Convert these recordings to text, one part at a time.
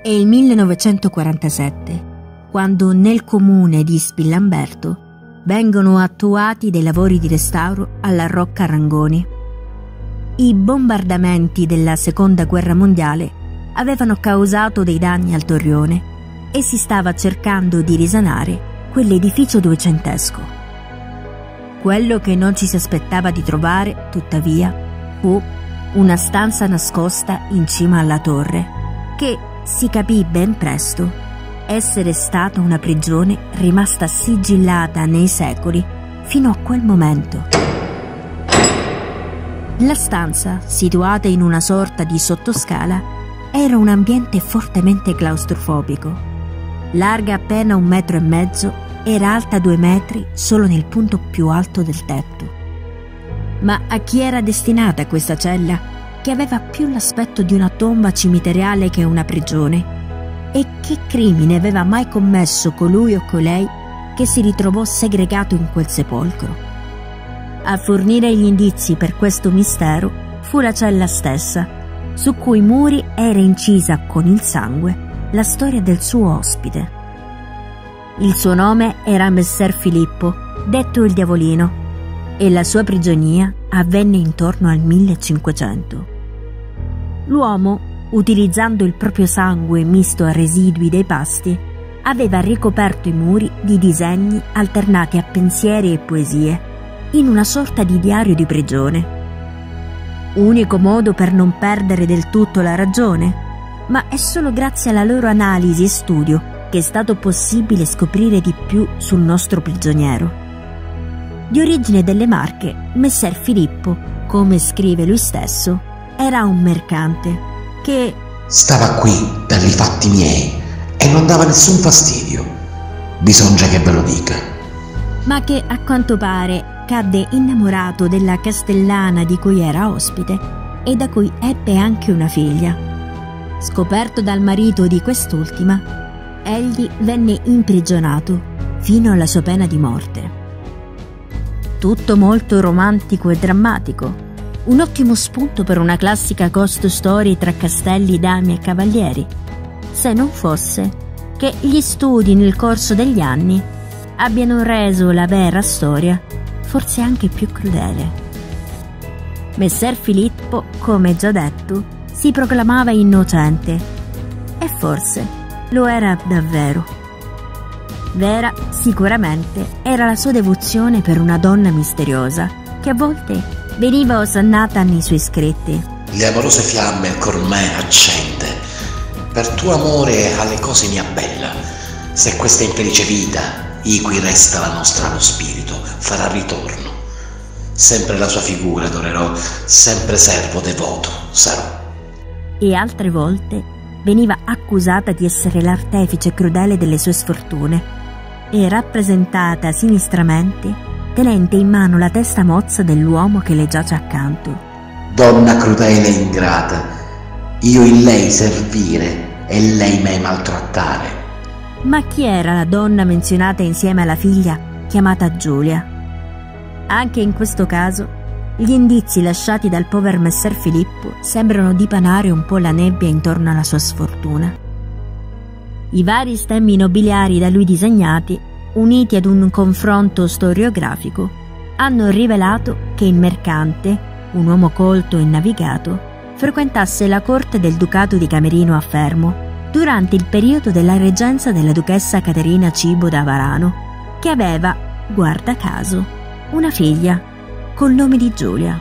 È il 1947, quando nel comune di Spillamberto vengono attuati dei lavori di restauro alla Rocca Rangoni. I bombardamenti della Seconda Guerra Mondiale avevano causato dei danni al torrione e si stava cercando di risanare quell'edificio duecentesco. Quello che non ci si aspettava di trovare, tuttavia, fu una stanza nascosta in cima alla torre, che si capì ben presto essere stata una prigione rimasta sigillata nei secoli fino a quel momento. La stanza, situata in una sorta di sottoscala, era un ambiente fortemente claustrofobico. Larga appena 1,5 metri, era alta 2 metri solo nel punto più alto del tetto. Ma a chi era destinata questa cella, che aveva più l'aspetto di una tomba cimiteriale che una prigione? E che crimine aveva mai commesso colui o colei che si ritrovò segregato in quel sepolcro? A fornire gli indizi per questo mistero fu la cella stessa, su cui muri era incisa con il sangue la storia del suo ospite. Il suo nome era Messer Filippo, detto il Diavolino, e la sua prigionia avvenne intorno al 1500. L'uomo, utilizzando il proprio sangue misto a residui dei pasti, aveva ricoperto i muri di disegni alternati a pensieri e poesie, in una sorta di diario di prigione. Unico modo per non perdere del tutto la ragione, ma è solo grazie alla loro analisi e studio che è stato possibile scoprire di più sul nostro prigioniero. Di origine delle Marche, Messer Filippo, come scrive lui stesso, era un mercante che stava qui per i fatti miei e non dava nessun fastidio. Bisogna che ve lo dica. Ma che a quanto pare cadde innamorato della castellana di cui era ospite e da cui ebbe anche una figlia. Scoperto dal marito di quest'ultima, egli venne imprigionato fino alla sua pena di morte. Tutto molto romantico e drammatico, un ottimo spunto per una classica ghost story tra castelli, dame e cavalieri, se non fosse che gli studi nel corso degli anni abbiano reso la vera storia forse anche più crudele. Messer Filippo, come già detto, si proclamava innocente, e forse lo era davvero. Vera sicuramente era la sua devozione per una donna misteriosa, che a volte veniva osannata nei suoi scritti. Le amorose fiamme il cor me accende, per tuo amore alle cose mi abbella. Se questa infelice vita, iqui resta la nostra allo spirito, farà ritorno. Sempre la sua figura adorerò, sempre servo devoto sarò. E altre volte veniva accusata di essere l'artefice crudele delle sue sfortune e rappresentata sinistramente tenente in mano la testa mozza dell'uomo che le giace accanto. Donna crudele e ingrata, io in lei servire e lei me maltrattare. Ma chi era la donna menzionata insieme alla figlia chiamata Giulia? Anche in questo caso gli indizi lasciati dal povero Messer Filippo sembrano dipanare un po' la nebbia intorno alla sua sfortuna. I vari stemmi nobiliari da lui disegnati, uniti ad un confronto storiografico, hanno rivelato che il mercante, un uomo colto e navigato, frequentasse la corte del ducato di Camerino a Fermo durante il periodo della reggenza della duchessa Caterina Cibo da Varano, che aveva, guarda caso, una figlia col nome di Giulia.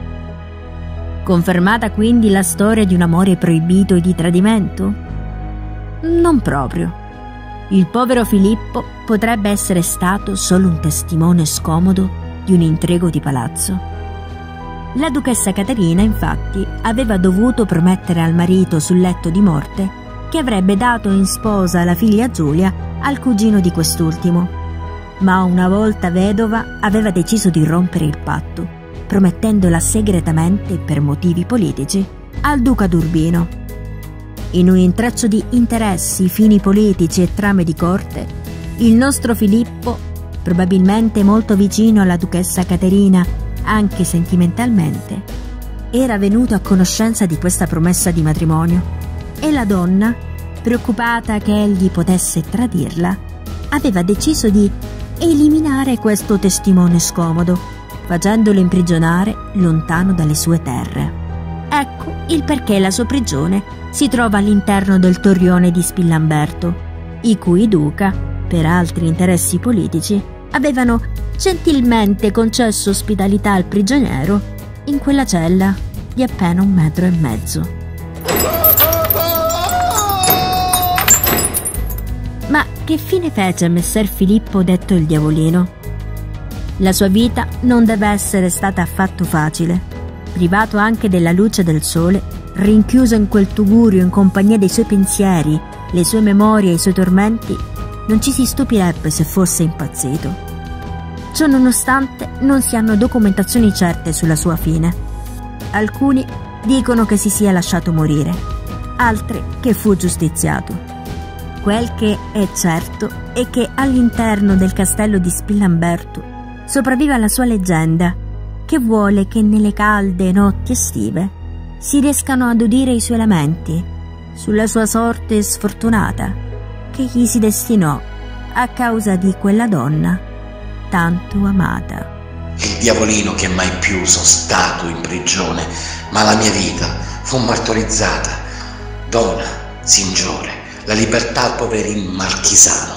Confermata quindi la storia di un amore proibito e di tradimento? Non proprio. Il povero Filippo potrebbe essere stato solo un testimone scomodo di un intrigo di palazzo. La duchessa Caterina, infatti, aveva dovuto promettere al marito sul letto di morte che avrebbe dato in sposa la figlia Giulia al cugino di quest'ultimo. Ma una volta vedova aveva deciso di rompere il patto, promettendola segretamente, per motivi politici, al duca d'Urbino. In un intreccio di interessi, fini politici e trame di corte, il nostro Filippo, probabilmente molto vicino alla duchessa Caterina anche sentimentalmente, era venuto a conoscenza di questa promessa di matrimonio, e la donna, preoccupata che egli potesse tradirla, aveva deciso di eliminare questo testimone scomodo, facendolo imprigionare lontano dalle sue terre. Ecco il perché la sua prigione si trova all'interno del torrione di Spillamberto, i cui duca, per altri interessi politici, avevano gentilmente concesso ospitalità al prigioniero in quella cella di appena 1,5 metri. Ma che fine fece Messer Filippo, detto il Diavolino? La sua vita non deve essere stata affatto facile. Privato anche della luce del sole, rinchiuso in quel tugurio in compagnia dei suoi pensieri, le sue memorie e i suoi tormenti, non ci si stupirebbe se fosse impazzito. Ciò nonostante non si hanno documentazioni certe sulla sua fine. Alcuni dicono che si sia lasciato morire, altri che fu giustiziato. Quel che è certo è che all'interno del castello di Spillamberto sopravvive la sua leggenda, che vuole che nelle calde notti estive si riescano ad udire i suoi lamenti sulla sua sorte sfortunata che gli si destinò a causa di quella donna tanto amata. Il Diavolino che mai più sono stato in prigione, ma la mia vita fu martorizzata. Dona, Signore, la libertà al poverin marchisano.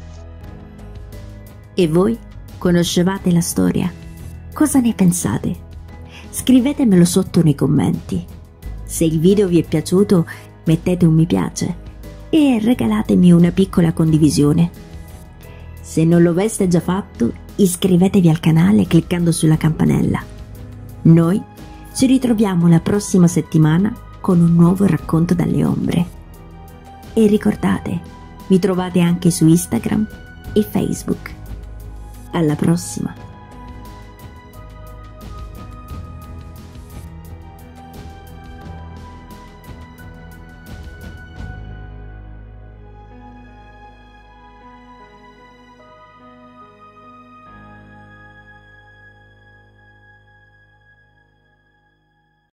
E voi conoscevate la storia? Cosa ne pensate? Scrivetemelo sotto nei commenti. Se il video vi è piaciuto, mettete un mi piace e regalatemi una piccola condivisione. Se non lo aveste già fatto, iscrivetevi al canale cliccando sulla campanella. Noi ci ritroviamo la prossima settimana con un nuovo racconto dalle ombre. E ricordate, mi trovate anche su Instagram e Facebook. Alla prossima!